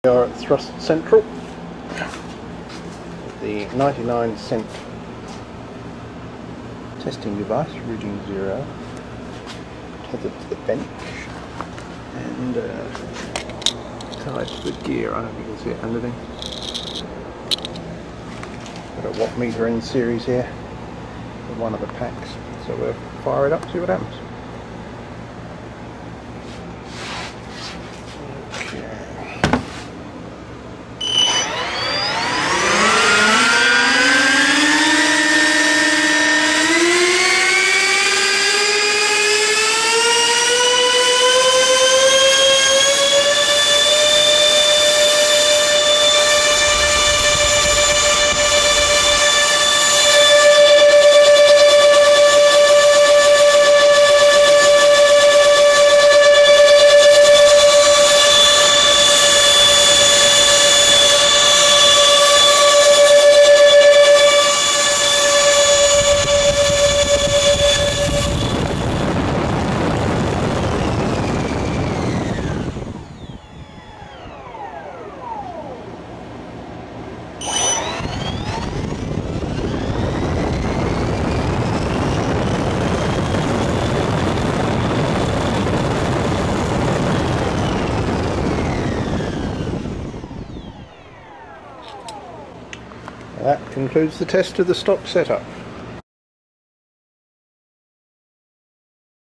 We are at Thrust Central with the 99-cent testing device, reading 0, tethered to the bench and tied to the gear. I don't think you can see it underneath. Got a watt meter in series here with one of the packs, so we'll fire it up, see what happens. That concludes the test of the stock setup.